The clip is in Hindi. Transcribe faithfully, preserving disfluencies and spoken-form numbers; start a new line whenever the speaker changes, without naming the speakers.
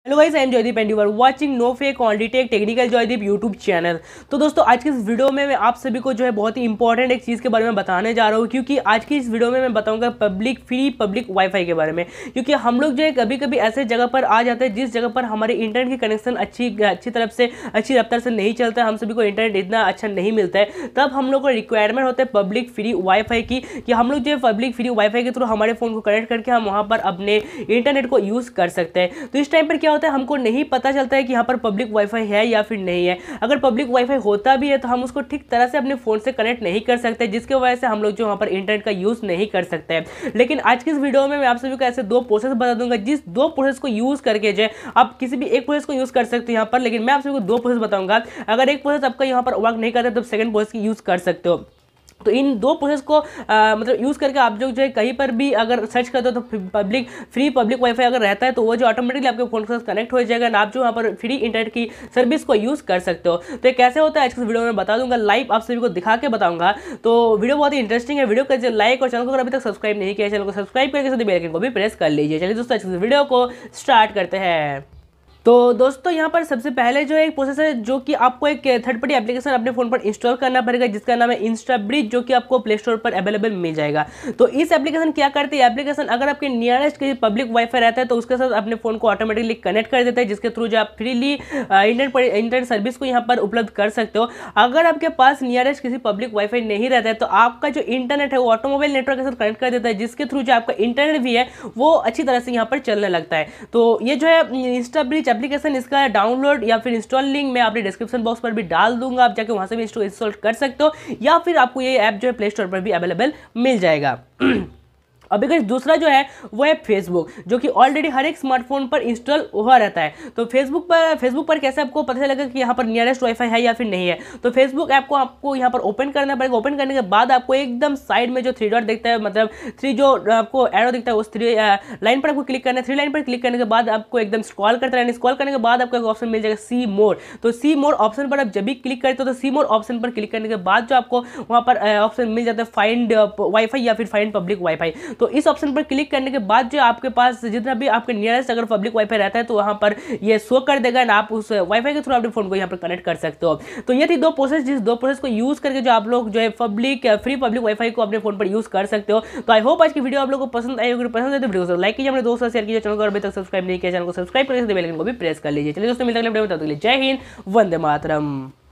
Hello guys, I am Jaydeep and you are watching no fake only tech technical Jaydeep YouTube channel. तो दोस्तों, आज की इस वीडियो में मैं आप सभी को जो है बहुत ही इंपॉर्टेंट एक चीज़ के बारे में बताने जा रहा हूँ, क्योंकि आज की इस वीडियो में मैं बताऊंगा पब्लिक फ्री पब्लिक वाईफाई के बारे में। क्योंकि हम लोग जो है कभी कभी ऐसे जगह पर आ जाते हैं जिस जगह पर हमारे इंटरनेट की कनेक्शन अच्छी अच्छी तरफ से अच्छी रफ्तार से नहीं चलता है, हम सभी को इंटरनेट इतना अच्छा नहीं मिलता है, तब हम लोग को रिक्वायरमेंट होता है पब्लिक फ्री वाईफाई की कि हम लोग जो है पब्लिक फ्री वाईफाई के थ्रू हमारे फ़ोन को कनेक्ट करके हम वहाँ पर अपने इंटरनेट को यूज़ कर सकते हैं। तो इस टाइम पर क्या होता है, हमको नहीं पता चलता है कि यहाँ पर पब्लिक वाईफाई है या फिर नहीं है। अगर पब्लिक वाईफाई होता भी है तो हम उसको ठीक तरह से अपने फ़ोन से कनेक्ट नहीं कर सकते, जिसकी वजह से हम लोग जो वहाँ पर इंटरनेट का यूज़ नहीं कर सकते हैं। लेकिन आज की इस वीडियो में मैं आप सभी को ऐसे दो प्रोसेस बता दूंगा, जिस दो प्रोसेस को यूज़ करके जो है आप किसी भी एक प्रोसेस को यूज़ कर सकते हो यहाँ पर, लेकिन मैं आप सभी को दो प्रोसेस बताऊंगा। अगर एक प्रोसेस आपका यहाँ पर वर्क नहीं करता तो सेकंड प्रोसेस की यूज़ कर सकते हो। तो इन दो प्रोसेस को आ, मतलब यूज़ करके आप जो जो है कहीं पर भी अगर सर्च करते हो तो पब्लिक फ्री पब्लिक वाईफाई अगर रहता है तो वो जो ऑटोमेटिकली आपके फोन के साथ कनेक्ट हो जाएगा ना, आप जो वहाँ पर फ्री इंटरनेट की सर्विस को यूज़ कर सकते हो। तो ये कैसे होता है आज की वीडियो में बता दूंगा, लाइव आप सभी को दिखा के बताऊंगा। तो वीडियो बहुत ही इंटरेस्टिंग है। वीडियो कर लाइक और चैनल को अगर अभी तक सब्सक्राइब नहीं किया, चैनल को सब्सक्राइब करके साथ बेल आइकन को भी प्रेस कर लीजिए। चलिए दोस्तों, आज की वीडियो को स्टार्ट करते हैं। तो दोस्तों, यहाँ पर सबसे पहले जो एक प्रोसेस है जो कि आपको एक थर्ड पार्टी एप्लीकेशन अपने फ़ोन पर इंस्टॉल करना पड़ेगा, जिसका नाम है इंस्टाब्रिज, जो कि आपको प्ले स्टोर पर अवेलेबल मिल जाएगा। तो इस एप्लीकेशन क्या करती है, एप्लीकेशन अगर आपके नियरेस्ट के पब्लिक वाईफाई रहता है तो उसके साथ अपने फ़ोन को ऑटोमेटिकली कनेक्ट कर देता है, जिसके थ्रू जो आप फ्रीली इंटरनेट इंटरनेट सर्विस को यहाँ पर उपलब्ध कर सकते हो। अगर आपके पास नियरेस्ट किसी पब्लिक वाईफाई नहीं रहता है तो आपका जो इंटरनेट है वो ऑटोमोबाइल नेटवर्क के साथ कनेक्ट कर देता है, जिसके थ्रू जो आपका इंटरनेट भी है वो अच्छी तरह से यहाँ पर चलने लगता है। तो ये जो है इंस्टाब्रिज एप्लीकेशन, इसका डाउनलोड या फिर इंस्टॉल लिंक मैं अपने डिस्क्रिप्शन बॉक्स पर भी डाल दूंगा, आप जाके वहां से भी इंस्टॉल कर सकते हो, या फिर आपको ये ऐप जो है प्ले स्टोर पर भी अवेलेबल मिल जाएगा। अभी गाइस दूसरा जो है वो है फेसबुक, जो कि ऑलरेडी हर एक स्मार्टफोन पर इंस्टॉल हुआ रहता है। तो फेसबुक पर फेसबुक पर कैसे आपको पता चलेगा कि यहाँ पर नियरेस्ट वाईफाई है या फिर नहीं है। तो फेसबुक ऐप को आपको यहाँ पर ओपन करना पड़ेगा। ओपन करने के बाद आपको एकदम साइड में जो थ्री डॉट दिखता है, मतलब थ्री जो आपको एरो दिखता है, उस थ्री लाइन पर आपको क्लिक करना है। थ्री लाइन पर क्लिक करने के बाद आपको एकदम स्क्रॉल करते रहना। स्क्रॉल करने के बाद आपको एक ऑप्शन मिल जाएगा सी मोर। तो सी मोर ऑप्शन पर आप जब भी क्लिक करते हो तो सी मोर ऑप्शन पर क्लिक करने के बाद जो आपको वहाँ पर ऑप्शन मिल जाता है फाइंड वाईफाई या फिर फाइंड पब्लिक वाईफाई। तो इस ऑप्शन पर क्लिक करने के बाद जो आपके पास जितना भी आपके नियरेस्ट अगर पब्लिक वाईफाई रहता है तो वहां पर ये शो कर देगा ना, आप उस वाईफाई के थ्रू अपने फोन को यहां पर कनेक्ट कर सकते हो। तो ये थी दो प्रोसेस, जिस दो प्रोसेस को यूज करके जो आप लोग जो है पब्लिक फ्री पब्लिक वाईफाई को अपने फोन पर यूज कर सकते हो। तो आई होप आज की वीडियो आप लोगों को पसंद आई होगी। पसंद है तो वीडियो को लाइक कीजिए, अपने दोस्तों शेयर कीजिए, चैनल को अभी तक सब्सक्राइब नहीं किया चैनल को सब्सक्राइब करके बेल आइकन को भी प्रेस कर लीजिए। चलिए दोस्तों, मिलते हैं अगले वीडियो में, तब तक के लिए जय हिंद, वंदे मातरम।